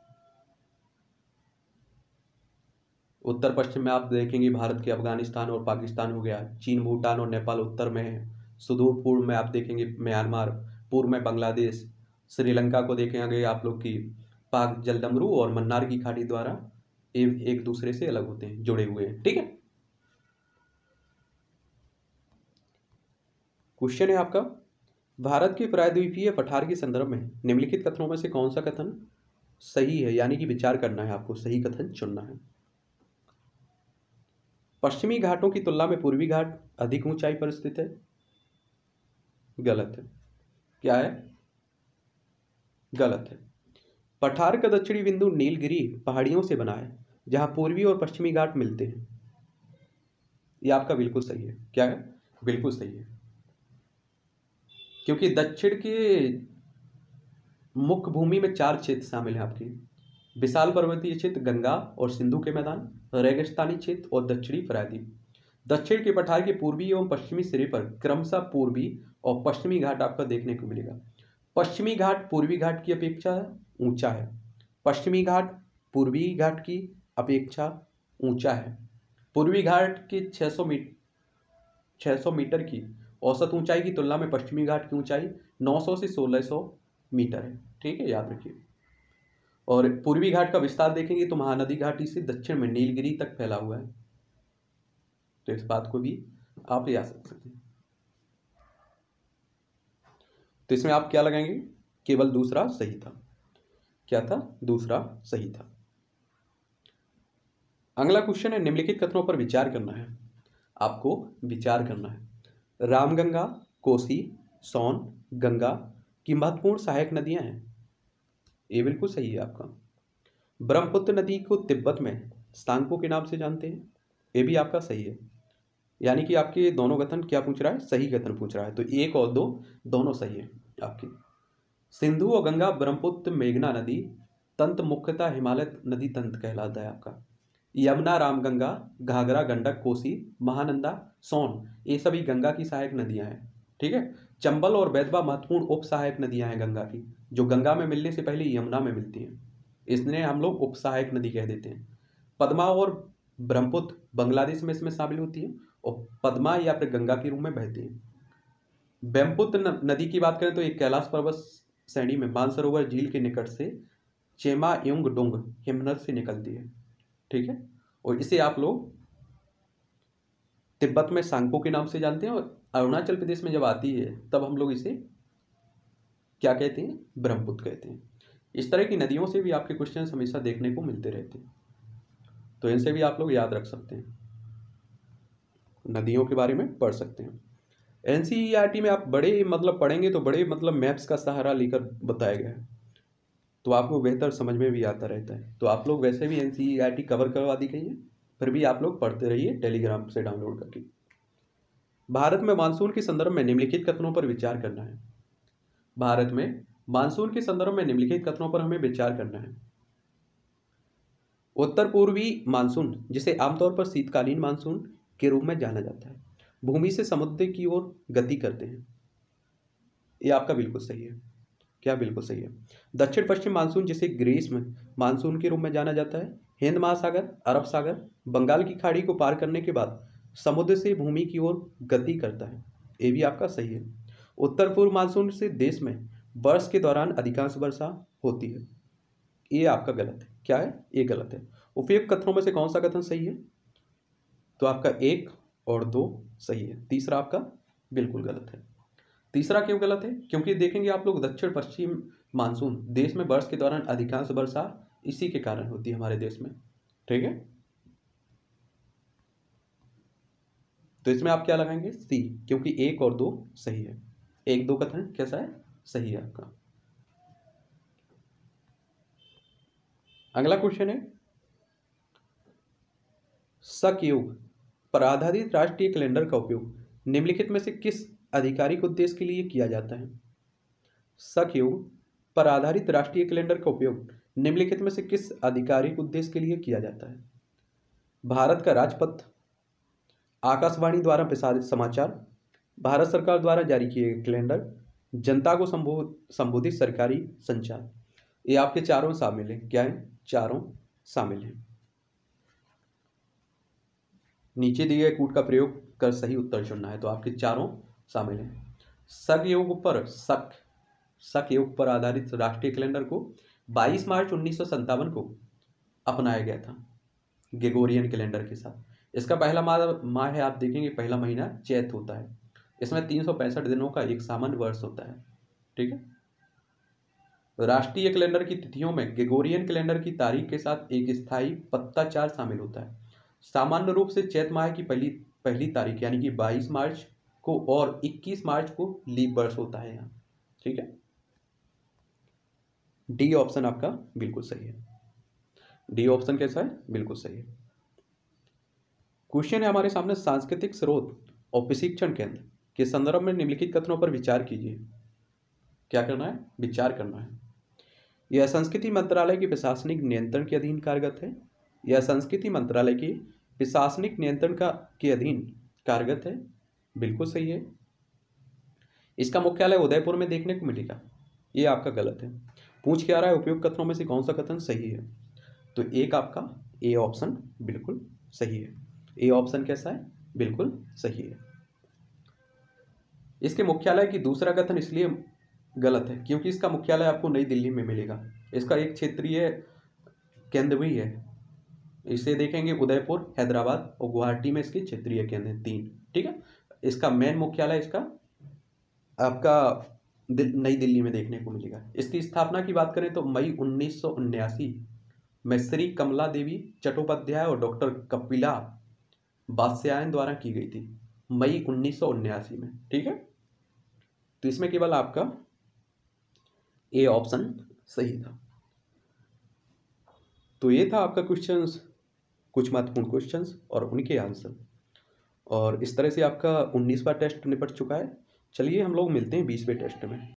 उत्तर पश्चिम में आप देखेंगे भारत के अफगानिस्तान और पाकिस्तान हो गया, चीन, भूटान और नेपाल उत्तर में है, सुदूर पूर्व में आप देखेंगे म्यांमार, पूर्व में बांग्लादेश, श्रीलंका को देखेंगे आप लोग की पाक जलडमरू और मन्नार की खाड़ी द्वारा एक, एक दूसरे से अलग होते हैं, जुड़े हुए हैं, ठीक है। क्वेश्चन है आपका, भारत के प्रायद्वीपीय पठार के संदर्भ में निम्नलिखित कथनों में से कौन सा कथन सही है, यानी कि विचार करना है आपको, सही कथन चुनना है। पश्चिमी घाटों की तुलना में पूर्वी घाट अधिक ऊंचाई पर स्थित है। गलत है। क्या है? गलत है। पठार का दक्षिणी बिंदु नीलगिरी पहाड़ियों से बना है जहां पूर्वी और पश्चिमी घाट मिलते हैं। यह आपका बिल्कुल सही है। क्या है? बिल्कुल सही है, क्योंकि दक्षिण के मुख्य भूमि में चार क्षेत्र शामिल हैं आपके, विशाल पर्वतीय क्षेत्र, गंगा और सिंधु के मैदान, रेगिस्तानी क्षेत्र और दक्षिणी प्रायद्वीप। दक्षिण के पठार के पूर्वी एवं पश्चिमी सिरे पर क्रमशः पूर्वी और पश्चिमी घाट आपका देखने को मिलेगा। पश्चिमी घाट पूर्वी घाट की अपेक्षा ऊंचा है, पश्चिमी घाट पूर्वी घाट की अपेक्षा ऊंचा है। पूर्वी घाट की छह सौ मीटर छह सौ मीटर की औसत ऊंचाई की तुलना में पश्चिमी घाट की ऊंचाई नौ सौ से सोलह सौ मीटर है। ठीक है, याद रखिए। और पूर्वी घाट का विस्तार देखेंगे तो महानदी घाटी से दक्षिण में नीलगिरी तक फैला हुआ है, तो इस बात को भी आप याद रख सकते हैं। तो इसमें आप क्या लगाएंगे, केवल दूसरा सही था। क्या था, दूसरा सही था। अगला क्वेश्चन है, निम्नलिखित कथनों पर विचार करना है, आपको विचार करना है। रामगंगा, कोसी, सोन, गंगा की महत्वपूर्ण सहायक नदियां हैं। ये बिल्कुल सही है आपका। ब्रह्मपुत्र नदी को तिब्बत में सांगपो के नाम से जानते हैं, ये भी आपका सही है। यानी कि आपके दोनों कथन क्या पूछ रहा है, सही कथन पूछ रहा है, तो एक और दो दोनों सही है आपकी। सिंधु और गंगा, ब्रह्मपुत्र, मेघना नदी तंत्र मुख्यतः हिमालय नदी तंत्र कहलाता है आपका। यमुना, रामगंगा, घाघरा, गंडक, कोसी, महानंदा, सोन, ये सभी गंगा की सहायक नदियां हैं। ठीक है। चंबल और बेतवा महत्वपूर्ण उप सहायक नदियां हैं गंगा की, जो गंगा में मिलने से पहले यमुना में मिलती हैं, इसलिए हम लोग उप सहायक नदी कह देते हैं। पद्मा और ब्रह्मपुत्र बांग्लादेश में इसमें शामिल होती है और पद्मा या फिर गंगा के रूप में बहती है। ब्रह्मपुत्र नदी की बात करें तो एक कैलाश पर्वत श्रेणी में मानसरोवर झील के निकट से चेमा युंग डोंग हिमनद से निकलती है। ठीक है, और इसे आप लोग तिब्बत में सांगपो के नाम से जानते हैं, और अरुणाचल प्रदेश में जब आती है तब हम लोग इसे क्या कहते हैं, ब्रह्मपुत्र कहते हैं। इस तरह की नदियों से भी आपके क्वेश्चन हमेशा देखने को मिलते रहते हैं, तो इनसे भी आप लोग याद रख सकते हैं, नदियों के बारे में पढ़ सकते हैं। एनसीईआरटी में आप बड़े मतलब पढ़ेंगे तो बड़े मतलब मैप्स का सहारा लेकर बताया गया है, तो आपको बेहतर समझ में भी आता रहता है। तो आप लोग वैसे भी एनसीईआरटी कवर करवा दी गई है, फिर भी आप लोग पढ़ते रहिए टेलीग्राम से डाउनलोड करके। भारत में मानसून के संदर्भ में निम्नलिखित कथनों पर विचार करना है। भारत में मानसून के संदर्भ में निम्नलिखित कथनों पर हमें विचार करना है। उत्तर पूर्वी मानसून, जिसे आमतौर पर शीतकालीन मानसून के रूप में जाना जाता है, भूमि से समुद्र की ओर गति करते हैं। ये आपका बिल्कुल सही है। क्या बिल्कुल सही है। दक्षिण पश्चिम मानसून, जिसे ग्रीष्म मानसून के रूप में जाना जाता है, हिंद महासागर, अरब सागर, बंगाल की खाड़ी को पार करने के बाद समुद्र से भूमि की ओर गति करता है। ये भी आपका सही है। उत्तर पूर्व मानसून से देश में वर्ष के दौरान अधिकांश वर्षा होती है। ये आपका गलत है। क्या है, ये गलत है। उपयुक्त कथनों में से कौन सा कथन सही है, तो आपका एक और दो सही है, तीसरा आपका बिल्कुल गलत है। तीसरा क्यों गलत है, क्योंकि देखेंगे आप लोग दक्षिण पश्चिम मानसून देश में वर्ष के दौरान अधिकांश वर्षा इसी के कारण होती है हमारे देश में। ठीक है, तो इसमें आप क्या लगाएंगे, सी, क्योंकि एक और दो सही है। एक दो कथन कैसा है, सही है आपका। अगला क्वेश्चन है, शक युग पर आधारित राष्ट्रीय कैलेंडर का उपयोग निम्नलिखित में से किस आधिकारिक उद्देश्य के लिए किया जाता है। शक युग पर आधारित राष्ट्रीय कैलेंडर का उपयोग निम्नलिखित में से किस आधिकारिक उद्देश्य के लिए किया जाता है। भारत का राजपत्र, आकाशवाणी द्वारा प्रसारित समाचार, भारत सरकार द्वारा जारी किए गए कैलेंडर, जनता को संबोधित सरकारी संचार। ये आपके चारों शामिल हैं। क्या है, चारों शामिल हैं। नीचे दिए गए कूट का प्रयोग कर सही उत्तर चुनना है, तो आपके चारों शामिल हैं। शक युग पर शक शक युग पर आधारित राष्ट्रीय कैलेंडर को बाईस मार्च उन्नीस सौ संतावन को अपनाया गया था ग्रेगोरियन कैलेंडर के साथ। इसका पहला माह माह है, आप देखेंगे पहला महीना चैत होता है। इसमें तीन सौ पैंसठ दिनों का एक सामान्य वर्ष होता है। ठीक है। राष्ट्रीय कैलेंडर की तिथियों में ग्रेगोरियन कैलेंडर की तारीख के साथ एक स्थायी पत्ताचार शामिल होता है। सामान्य रूप से चैत माह की पहली पहली तारीख यानी कि बाईस मार्च को और इक्कीस मार्च को लीप वर्ष होता है यहाँ। ठीक है, डी ऑप्शन आपका बिल्कुल सही है। डी ऑप्शन कैसा है, बिल्कुल सही है। क्वेश्चन है हमारे सामने, सांस्कृतिक स्रोत और प्रशिक्षण केंद्र के संदर्भ में निम्नलिखित कथनों पर विचार कीजिए। क्या करना है, विचार करना है। यह संस्कृति मंत्रालय के प्रशासनिक नियंत्रण के अधीन कार्यरत है। यह संस्कृति मंत्रालय के प्रशासनिक नियंत्रण का के अधीन कार्यरत है, बिल्कुल सही है। इसका मुख्यालय उदयपुर में देखने को मिलेगा, ये आपका गलत है। पूछ क्या रहा है, उपयुक्त कथनों में से कौन सा कथन सही है? तो एक आपका ए ऑप्शन बिल्कुल सही है। ए ऑप्शन कैसा है? बिल्कुल सही है। इसके मुख्यालय की दूसरा कथन इसलिए गलत है क्योंकि इसका मुख्यालय आपको नई दिल्ली में मिलेगा। इसका एक क्षेत्रीय केंद्र भी है, इसे देखेंगे उदयपुर, हैदराबाद और गुवाहाटी में इसके क्षेत्रीय केंद्र हैं तीन। ठीक है, इसका मेन मुख्यालय इसका आपका दिल, नई दिल्ली में देखने को मिलेगा। इसकी स्थापना की बात करें तो मई उन्नीस सौ उन्यासी में श्री कमला देवी चट्टोपाध्याय और डॉक्टर कपिला वात्स्यायन द्वारा की गई थी, मई उन्नीस सौ उन्यासी में। ठीक है, तो इसमें केवल आपका ए ऑप्शन सही था। तो ये था आपका क्वेश्चंस, कुछ महत्वपूर्ण क्वेश्चंस और उनके आंसर। और इस तरह से आपका उन्नीसवां टेस्ट निपट चुका है। चलिए हम लोग मिलते हैं बीसवें टेस्ट में।